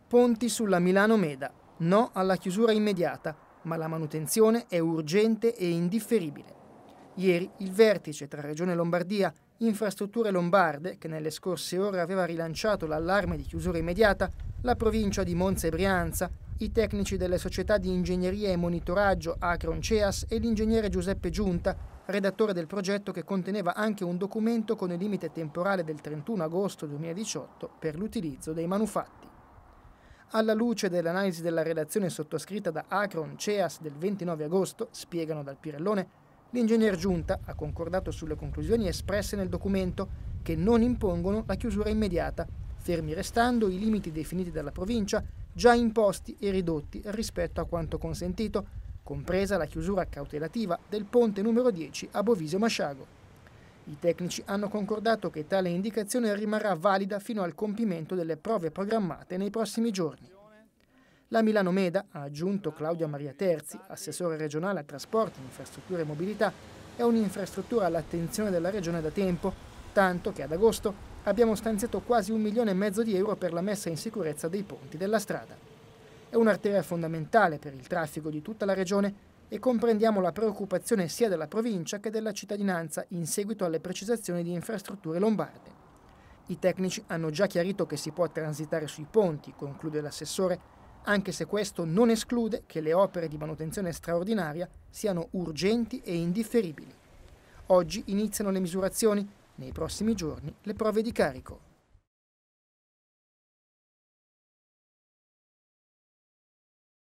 Ponti sulla Milano-Meda. No alla chiusura immediata, ma la manutenzione è urgente e indifferibile. Ieri il vertice tra Regione Lombardia, Infrastrutture Lombarde, che nelle scorse ore aveva rilanciato l'allarme di chiusura immediata, la provincia di Monza e Brianza, i tecnici delle società di ingegneria e monitoraggio Acron Ceas e l'ingegnere Giuseppe Giunta, redattore del progetto che conteneva anche un documento con il limite temporale del 31 agosto 2018 per l'utilizzo dei manufatti. Alla luce dell'analisi della redazione sottoscritta da Acron Ceas del 29 agosto, spiegano dal Pirellone, l'ingegner Giunta ha concordato sulle conclusioni espresse nel documento che non impongono la chiusura immediata, fermi restando i limiti definiti dalla provincia già imposti e ridotti rispetto a quanto consentito, compresa la chiusura cautelativa del ponte numero 10 a Bovisio Masciago. I tecnici hanno concordato che tale indicazione rimarrà valida fino al compimento delle prove programmate nei prossimi giorni. La Milano-Meda, ha aggiunto Claudia Maria Terzi, assessore regionale a trasporti, infrastrutture e mobilità, è un'infrastruttura all'attenzione della Regione da tempo, tanto che ad agosto abbiamo stanziato quasi 1,5 milioni di euro per la messa in sicurezza dei ponti della strada. È un'arteria fondamentale per il traffico di tutta la Regione e comprendiamo la preoccupazione sia della provincia che della cittadinanza in seguito alle precisazioni di Infrastrutture Lombarde. I tecnici hanno già chiarito che si può transitare sui ponti, conclude l'assessore, anche se questo non esclude che le opere di manutenzione straordinaria siano urgenti e indifferibili. Oggi iniziano le misurazioni, nei prossimi giorni le prove di carico.